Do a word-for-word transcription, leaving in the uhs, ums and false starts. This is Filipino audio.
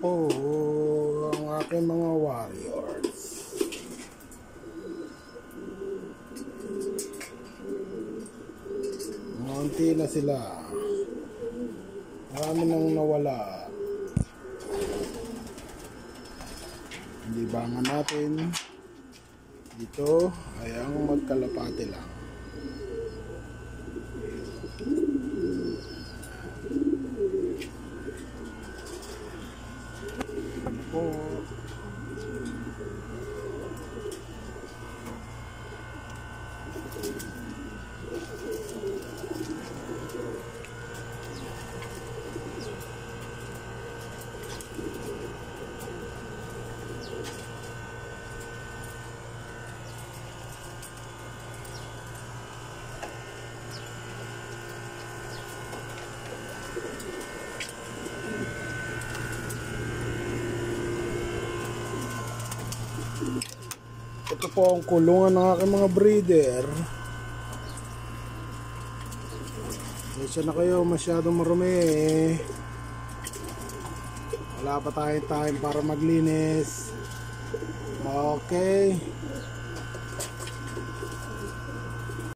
po ang aking mga warriors. Munti na sila. Marami nang nawala. Libangan natin dito ay ang magkalapate lang. Po. Ito po ang kulungan ng aking mga breeder. Kasi na kayo, masyadong marumi. Wala pa tayong time para maglinis. Okay.